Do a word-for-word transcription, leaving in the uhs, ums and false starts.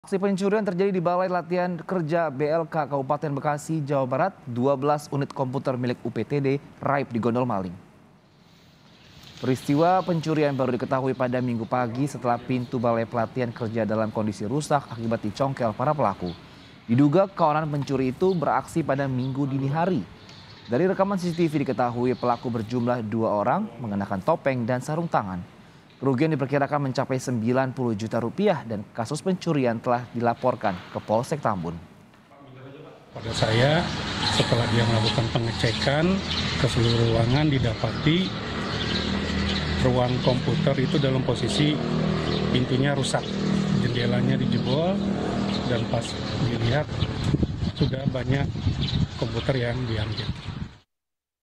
Aksi pencurian terjadi di Balai Latihan Kerja B L K Kabupaten Bekasi, Jawa Barat. dua belas unit komputer milik U P T D raib digondol maling. Peristiwa pencurian baru diketahui pada Minggu pagi setelah pintu Balai Pelatihan Kerja dalam kondisi rusak akibat dicongkel para pelaku. Diduga kawanan pencuri itu beraksi pada Minggu dini hari. Dari rekaman C C T V diketahui pelaku berjumlah dua orang mengenakan topeng dan sarung tangan. Kerugian diperkirakan mencapai sembilan puluh juta rupiah dan kasus pencurian telah dilaporkan ke Polsek Tambun. Pada saya, setelah dia melakukan pengecekan ke seluruh ruangan, didapati ruang komputer itu dalam posisi pintunya rusak, jendelanya dijebol, dan pas dilihat sudah banyak komputer yang diambil.